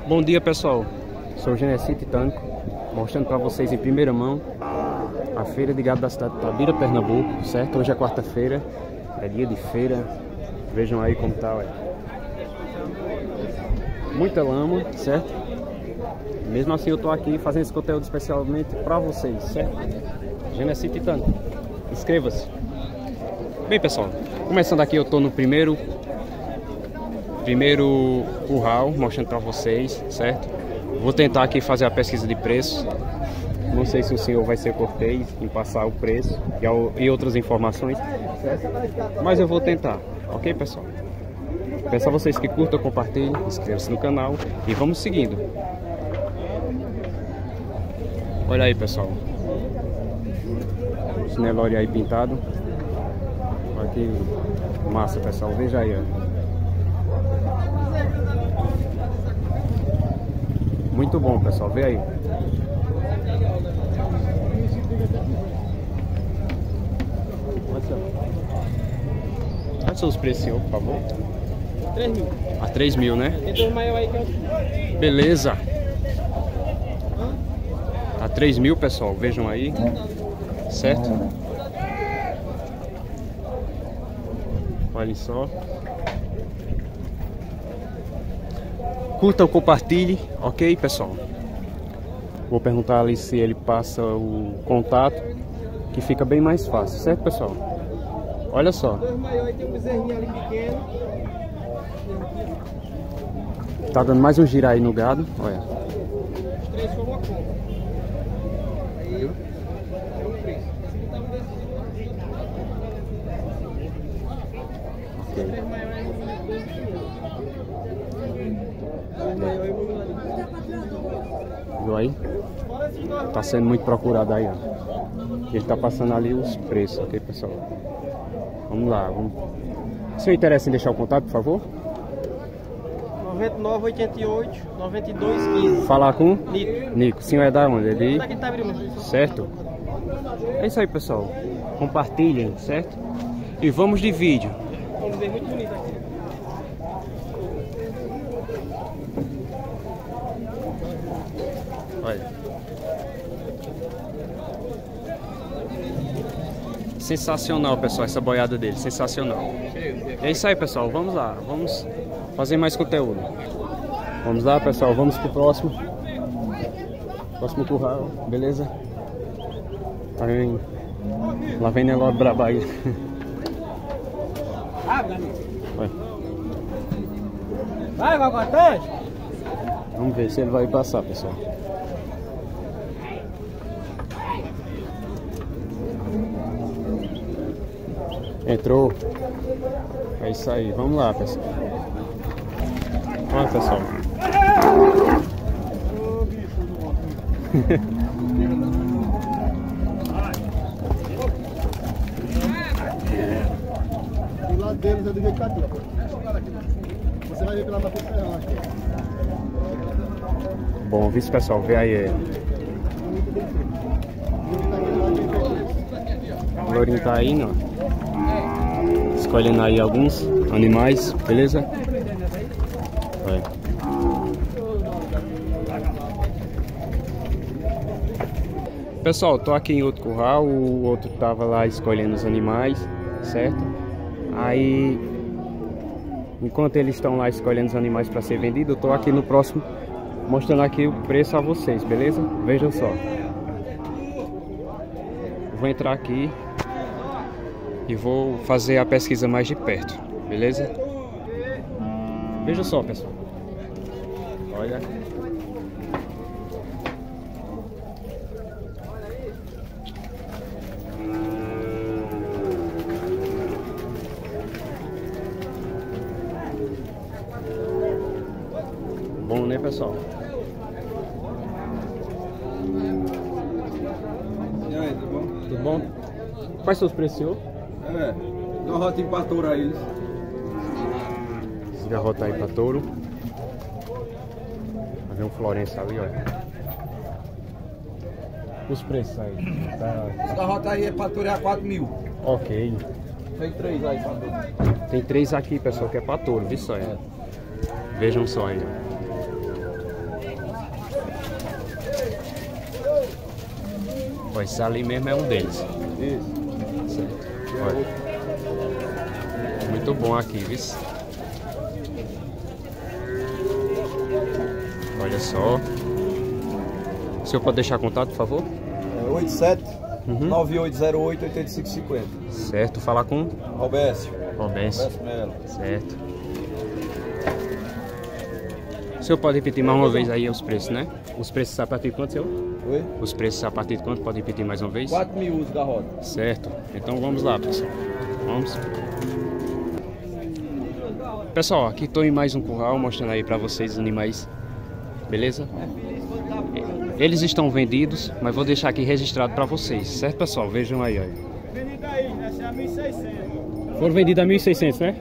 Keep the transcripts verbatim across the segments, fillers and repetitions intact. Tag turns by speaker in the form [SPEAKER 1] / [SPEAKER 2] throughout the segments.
[SPEAKER 1] Bom dia, pessoal, sou o Genesi Titânico, mostrando para vocês em primeira mão a feira de gado da cidade de Tabira, Pernambuco, certo? Hoje é quarta-feira, é dia de feira, vejam aí como tá, ué. Muita lama, certo? Mesmo assim eu tô aqui fazendo esse conteúdo especialmente para vocês, certo? Genesi Titânico, inscreva-se. Bem, pessoal, começando aqui, eu tô no primeiro Primeiro curral, mostrando para vocês, certo? Vou tentar aqui fazer a pesquisa de preço. Não sei se o senhor vai ser cortês em passar o preço e outras informações, certo? Mas eu vou tentar, ok, pessoal? Peço a vocês que curtam, compartilhem, inscrevam-se no canal e vamos seguindo. Olha aí, pessoal. Esse Nelore aí pintado. Olha que massa, pessoal. Veja aí, ó. Muito bom, pessoal, vê aí. Quais são os preços, senhor, por favor?
[SPEAKER 2] três mil.
[SPEAKER 1] A três mil, né?
[SPEAKER 2] Tem dois maior aí que é...
[SPEAKER 1] Beleza. A três mil, pessoal, vejam aí. Certo? Olhem só. Curtam, compartilhe, ok, pessoal? Vou perguntar ali se ele passa o contato, que fica bem mais fácil, certo, pessoal? Olha só. Tá dando mais um giro aí no gado, olha. Okay. Viu aí? Tá sendo muito procurado aí, ó. Ele tá passando ali os preços, ok, pessoal? Vamos lá, vamos. Se eu interessa em deixar o contato, por favor?
[SPEAKER 2] noventa e nove, oitenta e oito, noventa e dois, quinze.
[SPEAKER 1] Falar com?
[SPEAKER 2] Nico.
[SPEAKER 1] Nico, o senhor é da onde? Ele...
[SPEAKER 2] Daqui tá abrindo.
[SPEAKER 1] Certo? É isso aí, pessoal. Compartilhem, certo? E vamos de vídeo.
[SPEAKER 2] Vamos ver, muito bonito aqui.
[SPEAKER 1] Olha. Sensacional, pessoal, essa boiada dele, sensacional. É isso aí, pessoal, vamos lá, vamos fazer mais conteúdo. Vamos lá, pessoal, vamos pro próximo. Próximo curral, beleza? Lá vem, lá vem Nelore braba aí.
[SPEAKER 2] Vai, Gogotante!
[SPEAKER 1] Vamos ver se ele vai passar, pessoal. Entrou. É isso aí. Vamos lá, pessoal. Olha, pessoal.
[SPEAKER 3] Do lado deles é do jeito que tá aqui, ó. Você vai ver pela frente.
[SPEAKER 1] Bom, vice pessoal, vê aí ele. O Lourinho tá aí, ó. Escolhendo aí alguns animais, beleza? Vai. Pessoal, tô aqui em outro curral, o outro tava lá escolhendo os animais, certo? Aí, enquanto eles estão lá escolhendo os animais para ser vendido, eu tô aqui no próximo, mostrando aqui o preço a vocês, beleza? Vejam só. Vou entrar aqui e vou fazer a pesquisa mais de perto, beleza? Veja só, pessoal. Olha. Bom, né, pessoal?
[SPEAKER 4] E aí, tudo bom?
[SPEAKER 1] Tudo bom? Quais são os preços, senhor?
[SPEAKER 4] É, dá uma rota para touro aí.
[SPEAKER 1] Esse garrota aí pra touro. Vai ver um Florença ali, olha. Os preços aí. Tá...
[SPEAKER 4] Essa garrota aí é para touro é quatro mil.
[SPEAKER 1] Ok.
[SPEAKER 4] Tem três aí, Sandro.
[SPEAKER 1] Tem três aqui, pessoal, que é pra touro, viu só? É. Vejam só aí. Ó, esse ali mesmo é um deles.
[SPEAKER 4] Isso.
[SPEAKER 1] Certo. Olha. Muito bom aqui, viu? Olha só. O senhor pode deixar contato, por favor?
[SPEAKER 4] É oito sete
[SPEAKER 1] Uhum.
[SPEAKER 4] nove oito zero oito oito cinco cinco zero.
[SPEAKER 1] Certo, falar com
[SPEAKER 4] Robécio.
[SPEAKER 1] Robécio.
[SPEAKER 4] Robécio Melo.
[SPEAKER 1] Certo. O senhor pode repetir mais uma vez aí os preços, né? Os preços a partir de quanto, senhor?
[SPEAKER 4] Oi?
[SPEAKER 1] Os preços a partir de quanto? Pode repetir mais uma vez?
[SPEAKER 4] quatro mil usos da roda.
[SPEAKER 1] Certo. Então vamos lá, pessoal. Vamos. Pessoal, aqui estou em mais um curral, mostrando aí para vocês os animais. Beleza? Eles estão vendidos, mas vou deixar aqui registrado para vocês. Certo, pessoal? Vejam aí, olha.
[SPEAKER 2] Vendido aí, essa é a mil e seiscentos.
[SPEAKER 1] Foram vendidos a mil e seiscentos, né?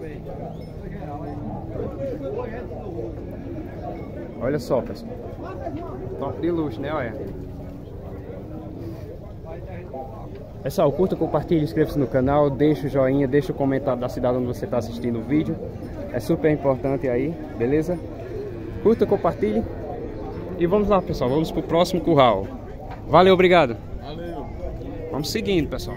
[SPEAKER 1] Olha só, pessoal. Top de luxo, né? Olha. Pessoal, curta, compartilhe, inscreva-se no canal, deixa o joinha, deixa o comentário da cidade onde você está assistindo o vídeo. É super importante aí, beleza? Curta, compartilhe. E vamos lá, pessoal. Vamos pro próximo curral. Valeu, obrigado.
[SPEAKER 3] Valeu.
[SPEAKER 1] Vamos seguindo, pessoal.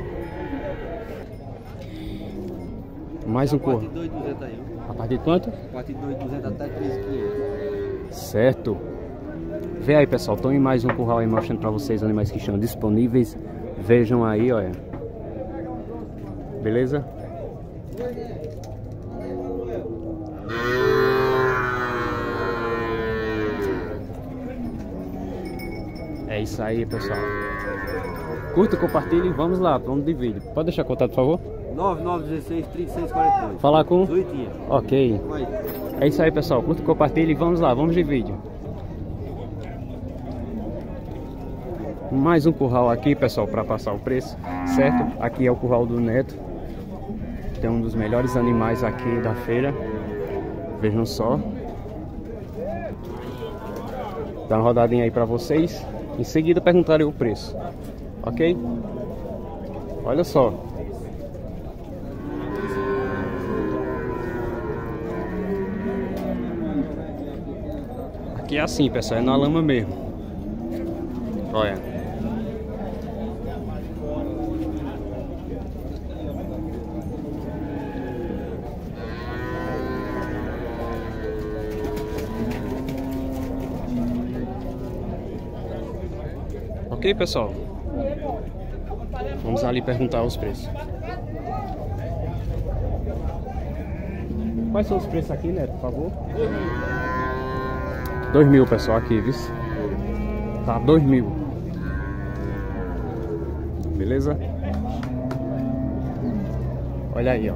[SPEAKER 1] Mais um curral.
[SPEAKER 2] A partir de dois mil e duzentos aí.
[SPEAKER 1] A partir de quanto?
[SPEAKER 2] A partir de dois mil e duzentos até três mil e quinhentos.
[SPEAKER 1] Certo. Vê aí, pessoal. Estou em mais um curral aí mostrando para vocês os animais que estão disponíveis. Vejam aí, olha. Beleza? É isso aí, pessoal. Curta, compartilhe e vamos lá, vamos de vídeo. Pode deixar contato, por favor?
[SPEAKER 2] nove nove um seis, três seis quatro dois.
[SPEAKER 1] Falar com?
[SPEAKER 2] Zuitinha.
[SPEAKER 1] Ok.
[SPEAKER 2] Vai.
[SPEAKER 1] É isso aí, pessoal. Curta, compartilhe e vamos lá, vamos de vídeo. Mais um curral aqui, pessoal, para passar o preço, certo? Aqui é o curral do Neto. Tem um dos melhores animais aqui da feira. Vejam só. Dá uma rodadinha aí para vocês. Em seguida perguntarei o preço. Ok? Olha só. Aqui é assim, pessoal. É na lama mesmo. Olha. Ok, pessoal? Vamos ali perguntar os preços. Quais são os preços aqui, Neto, por favor? Dois mil, pessoal, aqui, viu? Tá, dois mil. Beleza? Olha aí, ó.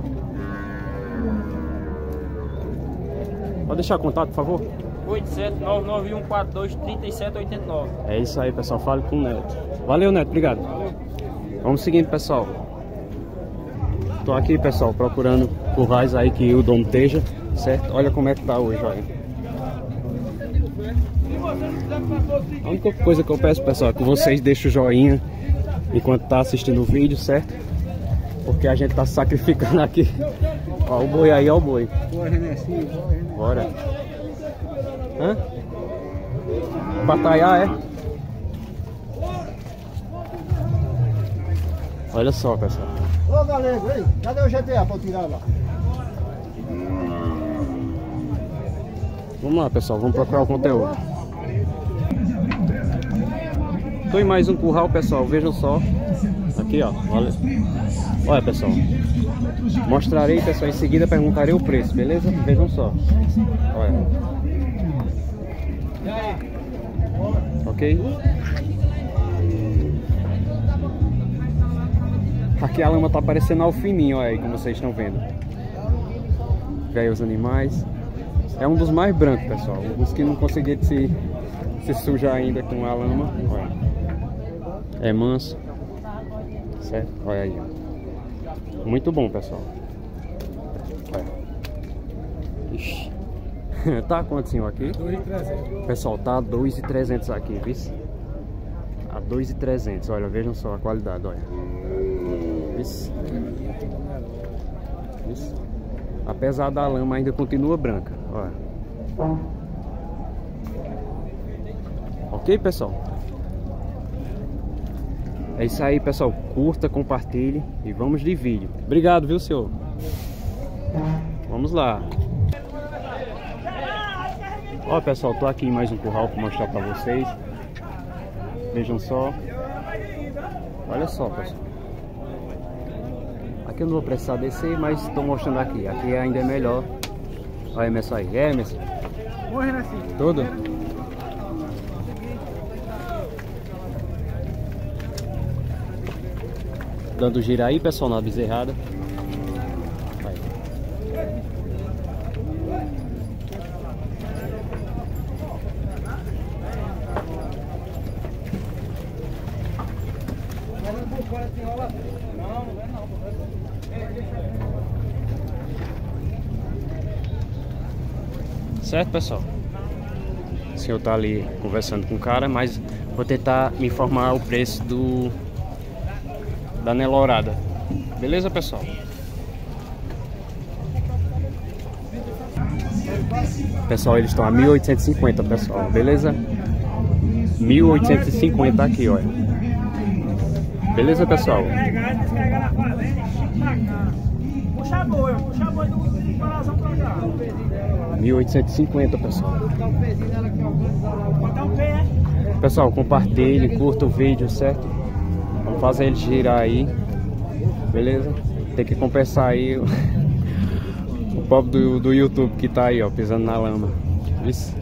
[SPEAKER 1] Pode deixar contato, por favor?
[SPEAKER 2] oito sete nove nove um quatro dois três sete oito nove.
[SPEAKER 1] É isso aí, pessoal. Fale com o Neto. Valeu, Neto. Obrigado. Vamos seguindo, pessoal. Tô aqui, pessoal, procurando currais aí que o dono esteja, certo? Olha como é que tá hoje, olha. A única coisa que eu peço, pessoal, é que vocês deixem o joinha enquanto tá assistindo o vídeo, certo? Porque a gente tá sacrificando aqui. Ó, o boi aí, ó o boi. Bora. Hã? Batalhar, é? Olha só, pessoal.
[SPEAKER 3] Ô, galera, aí, cadê o G T A pra eu tirar lá?
[SPEAKER 1] Vamos lá, pessoal, vamos procurar o conteúdo. Tô em mais um curral, pessoal, vejam só. Aqui, ó, olha. Olha, pessoal. Mostrarei, pessoal, em seguida perguntarei o preço, beleza? Vejam só. Olha. Ok? Aqui a lama tá parecendo alfininho, olha aí, como vocês estão vendo. Vê aí os animais. É um dos mais brancos, pessoal. Os que não conseguiram se, se sujar ainda com a lama. Olha. É manso. Certo? Olha aí. Ó. Muito bom, pessoal. Olha. Ixi. Tá quanto, senhor, aqui? dois mil e trezentos. Pessoal, tá dois mil e trezentos aqui, viu? A dois mil e trezentos. Olha, vejam só a qualidade, olha. Isso. Isso. Apesar da lama ainda continua branca, olha. Ok, pessoal? É isso aí, pessoal. Curta, compartilhe e vamos de vídeo. Obrigado, viu, senhor? Vamos lá. Ó, pessoal, tô aqui em mais um curral para mostrar para vocês. Vejam só. Olha só, pessoal. Aqui eu não vou precisar descer, mas estou mostrando aqui. Aqui ainda é melhor. Olha, Emerson aí. É, Emerson?
[SPEAKER 2] Morrendo assim.
[SPEAKER 1] Tudo? Dando giro aí, pessoal, na bezerrada. Vai. Certo, pessoal? O senhor tá ali conversando com o cara, mas vou tentar me informar o preço do da Nelorada. Beleza, pessoal? Pessoal, eles estão a mil oitocentos e cinquenta, pessoal. Beleza? mil oitocentos e cinquenta aqui, olha. Beleza, pessoal?
[SPEAKER 2] Puxa a boi, puxa a boi do coração pra cá.
[SPEAKER 1] mil oitocentos e cinquenta, pessoal. Pessoal, compartilhe, curta o vídeo, certo? Vamos fazer ele girar aí. Beleza? Tem que compensar aí o, o pobre do, do YouTube que tá aí, ó, pisando na lama. Isso.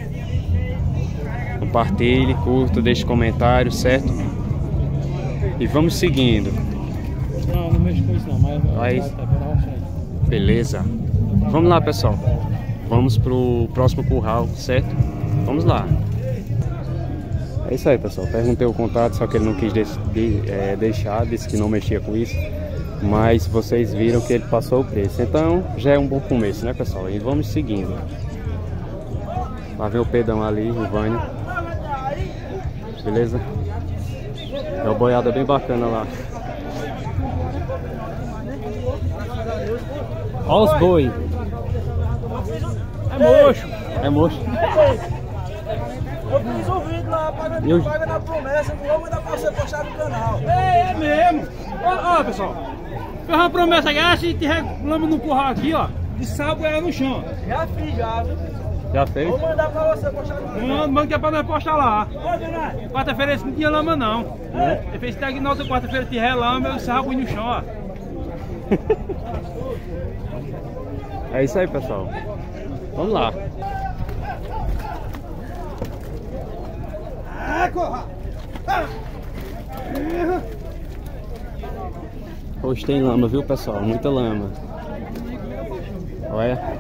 [SPEAKER 1] Compartilhe, curta, deixe comentário, certo? E vamos seguindo.
[SPEAKER 2] Não, não mexo com isso não, mas
[SPEAKER 1] Aí. Beleza. Vamos lá, pessoal. Vamos pro próximo curral, certo? Vamos lá. É isso aí, pessoal. Perguntei o contato, só que ele não quis de, de, é, deixar, disse que não mexia com isso. Mas vocês viram que ele passou o preço. Então já é um bom começo, né, pessoal? E vamos seguindo. Lá vem o Pedão ali, o Vânia. Beleza? É uma boiada bem bacana lá. Olha os boi.
[SPEAKER 2] é mocho.
[SPEAKER 1] É mocho.
[SPEAKER 2] Eu fiz um vídeo lá, paga,
[SPEAKER 1] Eu...
[SPEAKER 2] paga na promessa, não vou mandar pra você postar no canal. É, é mesmo. Ó, ó, pessoal. Fez uma promessa aqui, se tiver lama no curral aqui, ó, de sábado ela no chão. Já fiz, já, viu?
[SPEAKER 1] Já fez?
[SPEAKER 2] Vou mandar pra você postar no canal. Manda, manda que é pra nós postar lá. Quarta-feira esse não tinha lama, não. É? Ele fez até que na outra quarta-feira tiver lama, eu sábado no chão, ó.
[SPEAKER 1] É isso aí, pessoal. Vamos lá. Hoje tem lama, viu, pessoal? Muita lama. Olha.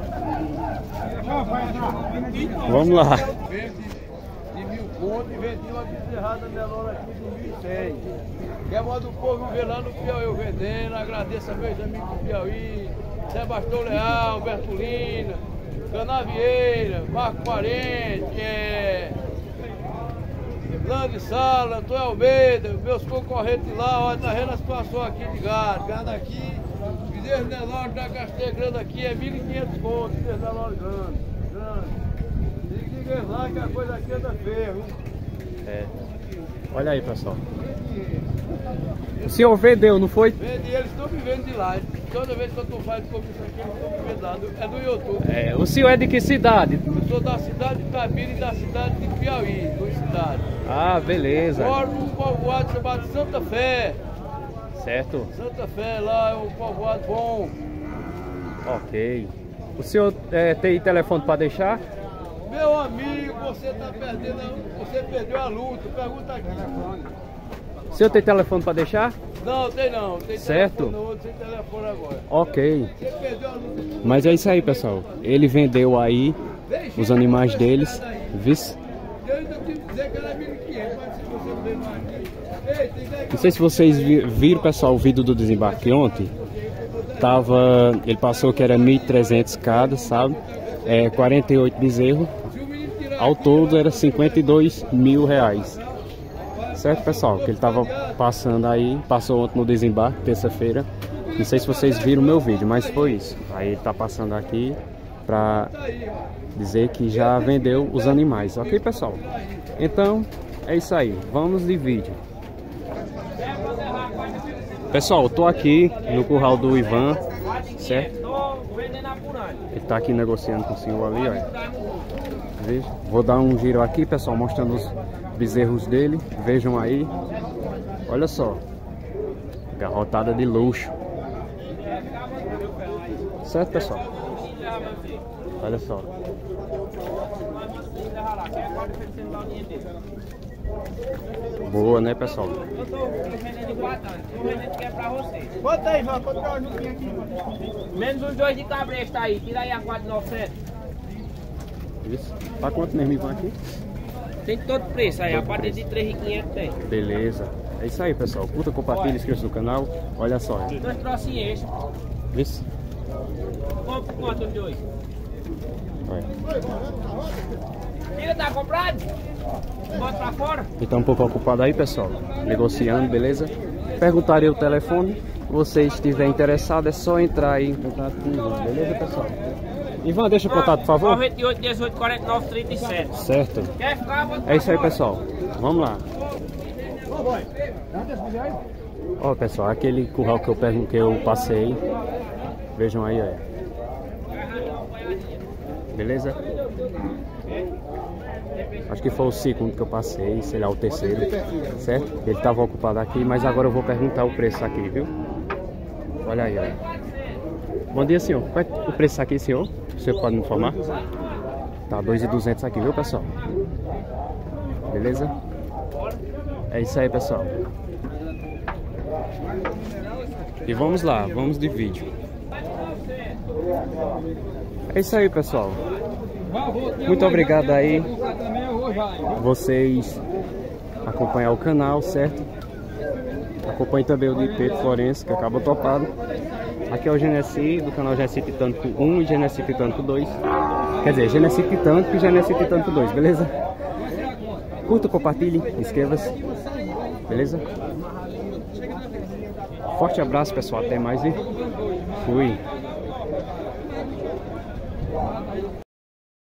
[SPEAKER 1] Vamos lá.
[SPEAKER 5] Vende de mil conto e vendi uma bezerrada menor aqui de mil e cem. Quer modo o povo ver lá no Piauí eu vendendo. Agradeço a meus amigos do Piauí, Sebastião Leal, Bertolina, Canavieira, Marco Parente, é... Lande Sala, Antônio Almeida, meus concorrentes lá, olha, tá vendo a situação aqui de gado. Gado aqui, bezerro Nelore da Castanha Grande aqui é mil e quinhentos contos, bezerro Nelore grande, grande. Diga lá que a coisa aqui anda feia, viu?
[SPEAKER 1] É. Olha aí, pessoal. O senhor vendeu, não foi?
[SPEAKER 5] Vendi, eles estão me vendo de lá. Toda vez que eu estou fazendo comissão aqui, eles estão me vendo lá. É do YouTube.
[SPEAKER 1] É. O senhor é de que cidade?
[SPEAKER 5] Eu sou da cidade de Tabira e da cidade de Piauí, duas cidades.
[SPEAKER 1] Ah, beleza.
[SPEAKER 5] Moro num povoado chamado Santa Fé.
[SPEAKER 1] Certo?
[SPEAKER 5] Santa Fé, lá é um povoado bom.
[SPEAKER 1] Ok. O senhor é, tem telefone para deixar?
[SPEAKER 5] Meu amigo, você está perdendo, a- você perdeu a luta. Pergunta aqui.
[SPEAKER 1] O senhor tem telefone para deixar?
[SPEAKER 5] Não, tem não. Tem
[SPEAKER 1] Certo.
[SPEAKER 5] telefone no outro, sem telefone agora.
[SPEAKER 1] Ok.
[SPEAKER 5] Você perdeu a luta.
[SPEAKER 1] Mas é isso aí, pessoal. Ele vendeu aí os animais deles. Viu?
[SPEAKER 5] Eu ainda tive que dizer que era mil e quinhentos, mas se você não veio mais aqui. Ei, tem que...
[SPEAKER 1] Não sei se vocês vi- viram, pessoal, o vídeo do desembarque ontem. Tava, ele passou que era mil e trezentos cada, sabe? É, quarenta e oito bezerros. Ao todo era cinquenta e dois mil reais. Certo, pessoal? Que ele tava passando aí, passou ontem no desembarque, terça-feira. Não sei se vocês viram o meu vídeo, mas foi isso. Aí ele tá passando aqui pra dizer que já vendeu os animais, ok, pessoal? Então, é isso aí. Vamos de vídeo. Pessoal, eu tô aqui no curral do Ivan, certo? Ele tá aqui negociando com o senhor ali, olha. Veja. Vou dar um giro aqui, pessoal, mostrando os bezerros dele. Vejam aí. Olha só. Garrotada de luxo. Certo, pessoal? Olha só. Boa, né, pessoal?
[SPEAKER 2] Bota aí, Ivan, bota um juntinho aqui. Menos os dois de cabresto aí, tira aí a quatro nove sete.
[SPEAKER 1] Isso. Tá quanto mesmo, Ivan, aqui?
[SPEAKER 2] Tem todo preço aí, a partir de três mil e quinhentos tem.
[SPEAKER 1] Beleza. É isso aí, pessoal. Curta, compartilha, inscreva-se no canal. Olha só.
[SPEAKER 2] Dois trocinhos esses.
[SPEAKER 1] Isso.
[SPEAKER 2] Compre quanto os dois?
[SPEAKER 1] Olha.
[SPEAKER 2] Tira, tá comprado? Bota pra fora?
[SPEAKER 1] E tá um pouco ocupado aí, pessoal. Negociando, beleza? Perguntarei o telefone. Se você estiver interessado, é só entrar aí em contato com o Ivan, beleza, pessoal? Ivan, deixa o contato, por favor.
[SPEAKER 2] noventa e oito, dezoito, quarenta e nove, trinta e sete.
[SPEAKER 1] Certo.
[SPEAKER 2] Quer ficar? Bota pra
[SPEAKER 1] É isso aí,
[SPEAKER 2] fora.
[SPEAKER 1] pessoal. Vamos lá. Ó, pessoal, aquele curral que eu pergunto que eu passei. Vejam aí, olha. Beleza? Acho que foi o segundo que eu passei, sei lá, o terceiro, certo? Ele estava ocupado aqui, mas agora eu vou perguntar o preço aqui, viu? Olha aí, olha. Bom dia, senhor. Qual é o preço aqui, senhor? Você pode me informar? Tá, dois mil e duzentos aqui, viu, pessoal? Beleza? É isso aí, pessoal. E vamos lá, vamos de vídeo. É isso aí, pessoal. Muito obrigado aí vocês acompanhar o canal, certo? Acompanhe também o de Pedro Florencio, que acaba topado. Aqui é o Genesi, do canal Genesi Titânico um e Genesi Titânico dois. Quer dizer, Genesi Titânico e Genesi Titânico dois, beleza? Curta, compartilhe, inscreva-se, beleza? Forte abraço, pessoal, até mais e fui!